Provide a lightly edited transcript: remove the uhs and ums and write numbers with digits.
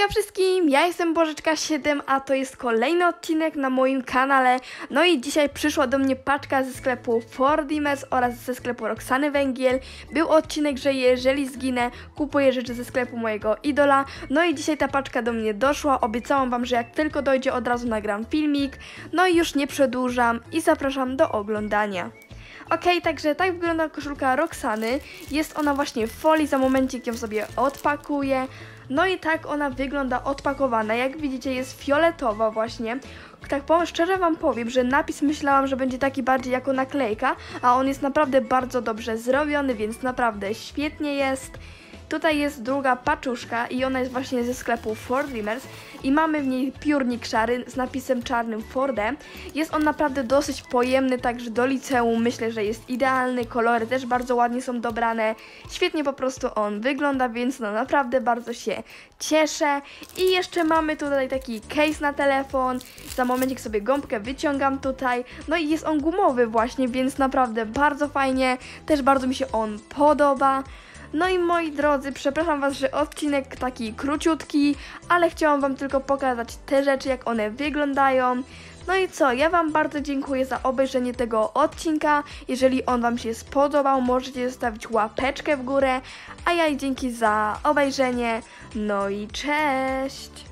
Hejka wszystkim, ja jestem Bożeczka7, a to jest kolejny odcinek na moim kanale. No i dzisiaj przyszła do mnie paczka ze sklepu Fordimers oraz ze sklepu Roxany Węgiel. Był odcinek, że jeżeli zginę, kupuję rzeczy ze sklepu mojego idola. No i dzisiaj ta paczka do mnie doszła, obiecałam wam, że jak tylko dojdzie, od razu nagram filmik. No i już nie przedłużam i zapraszam do oglądania. Okej, także tak wygląda koszulka Roxany. Jest ona właśnie w folii, za momencik ją sobie odpakuję. No i tak ona wygląda odpakowana. Jak widzicie, jest fioletowa właśnie. Tak szczerze wam powiem, że napis myślałam, że będzie taki bardziej jako naklejka, a on jest naprawdę bardzo dobrze zrobiony, więc naprawdę świetnie jest. Tutaj jest druga paczuszka i ona jest właśnie ze sklepu Fordimers i mamy w niej piórnik szary z napisem czarnym Forde. Jest on naprawdę dosyć pojemny, także do liceum myślę, że jest idealny. Kolory też bardzo ładnie są dobrane. Świetnie po prostu on wygląda, więc no naprawdę bardzo się cieszę. I jeszcze mamy tutaj taki case na telefon. Za momencik sobie gąbkę wyciągam tutaj. No i jest on gumowy właśnie, więc naprawdę bardzo fajnie. Też bardzo mi się on podoba. No i moi drodzy, przepraszam was, że odcinek taki króciutki, ale chciałam wam tylko pokazać te rzeczy, jak one wyglądają. No i co, ja wam bardzo dziękuję za obejrzenie tego odcinka. Jeżeli on wam się spodobał, możecie zostawić łapeczkę w górę, a ja i dzięki za obejrzenie. No i cześć!